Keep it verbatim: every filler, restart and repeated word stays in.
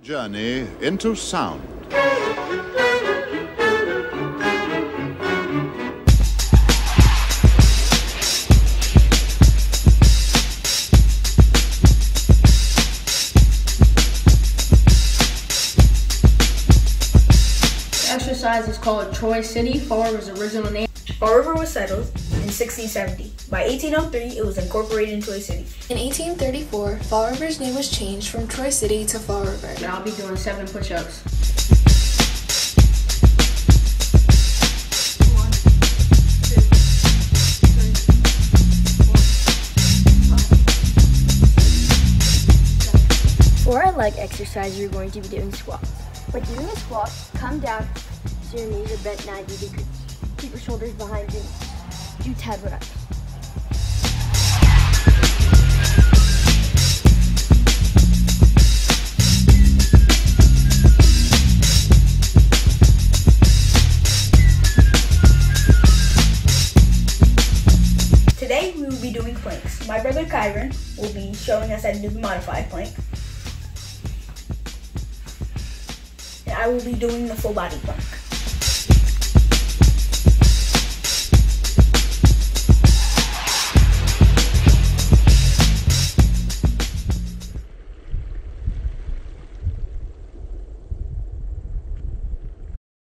Journey into sound. The exercise is called Troy City, Fall River's original name. Fall River was settled in sixteen seventy. By eighteen oh three, it was incorporated into a city. In eighteen thirty-four, Fall River's name was changed from Troy City to Fall River. And I'll be doing seven push-ups. For our leg exercise, you're going to be doing squats. When doing a squat, come down so your knees are bent ninety degrees. Keep your shoulders behind you. Do ten reps. Today, we will be doing planks. My brother Kyron will be showing us how to do the modified plank. And I will be doing the full body plank.